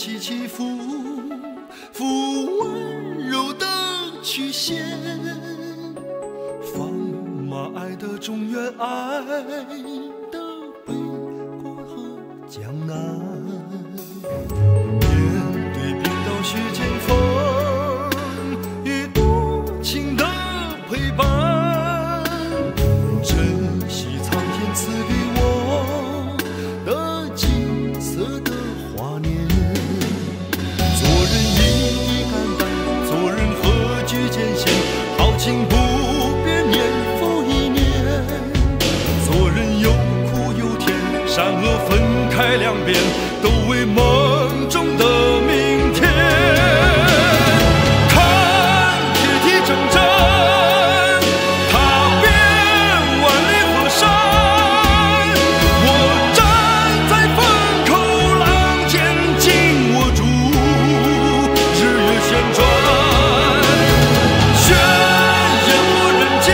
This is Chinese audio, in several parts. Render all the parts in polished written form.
起起伏伏，温柔的曲线，放马爱的中原，爱的北国和江南。面对冰岛雪见风，与多情的陪伴，珍惜苍天赐给我的金色的华年。做人一滴肝胆，做人何惧艰险，豪情不变，年复一年。做人有苦有甜，善恶分开两边，都为梦中的明天。看铁蹄铮铮，踏遍万里河山。我站在风口浪尖，紧握住日月旋转，宣言我人间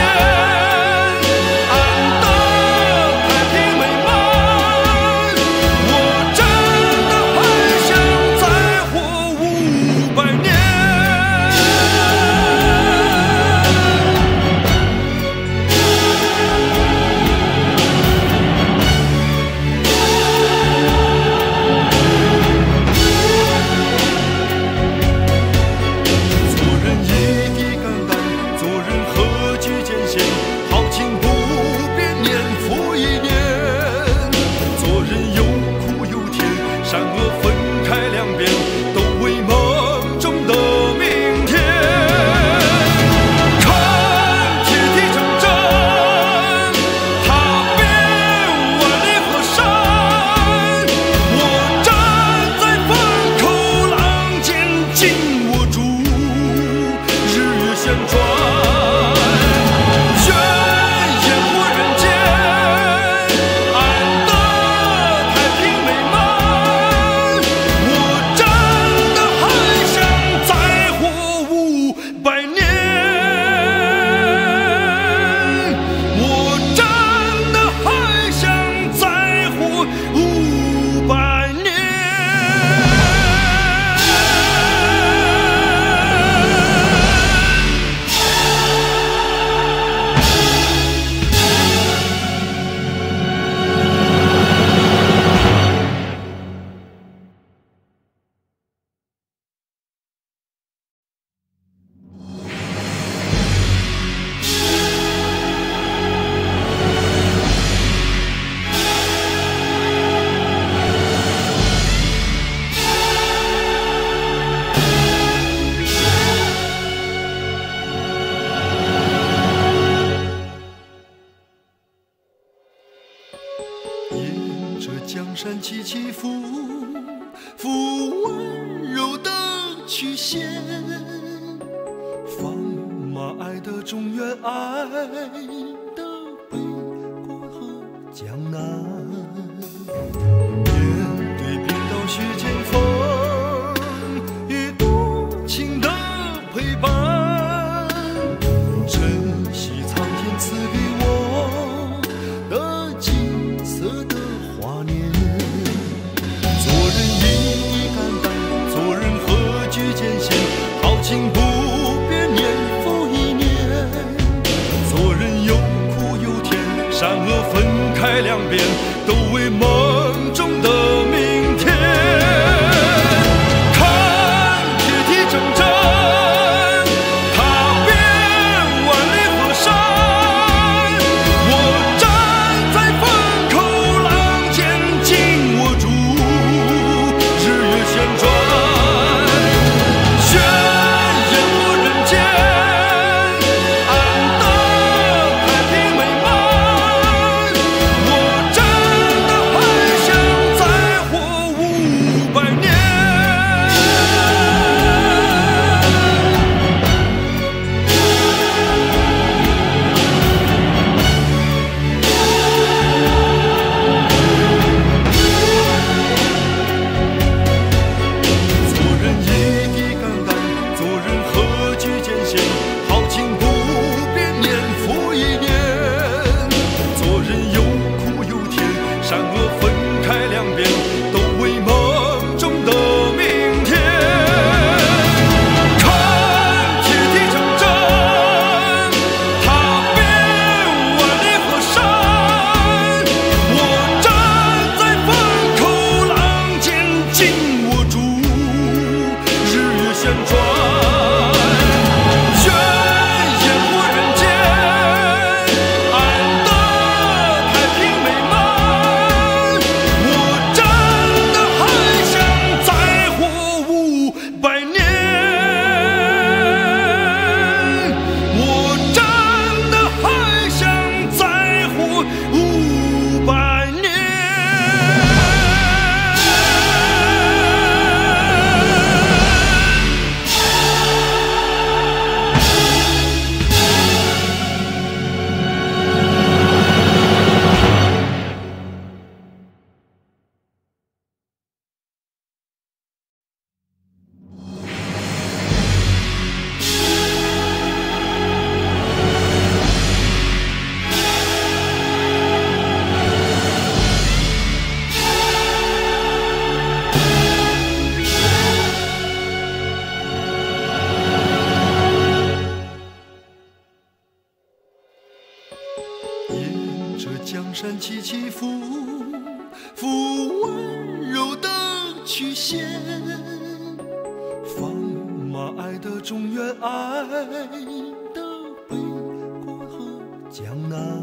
安得太平美满。我真的还想再活500年。做人一滴肝胆，做人何惧艰险，豪情不变，年复一年。做人有苦有甜，善恶分开两边，都为梦中的明天。看铁蹄铮铮，踏遍万里河山。我站在风口浪尖，紧握住日月旋转，宣言我人间安得太平美满。我真的还想再活500年。我真的还想再活500年。沿着江山起起伏伏，温柔的曲线，放马爱的中原，爱的北国和江南。面对冰岛雪见风，与多情的陪伴，珍惜苍天赐给我的金色的华年。做人一滴肝胆，做人何惧艰险，豪情不变，年复一年。做人有山起起伏伏，温柔的曲线，放马爱的中原，爱的北国和江南。